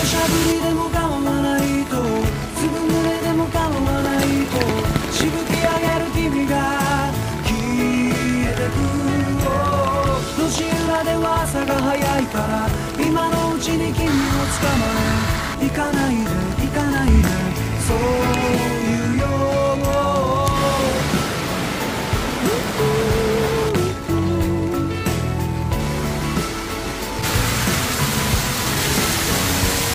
しゃぶりでも構わないと、ずぶ濡れでも構わないと、しぶき上げる君が消えてく。路地裏では朝が早いから、今のうちに君を捕まえ行かないで。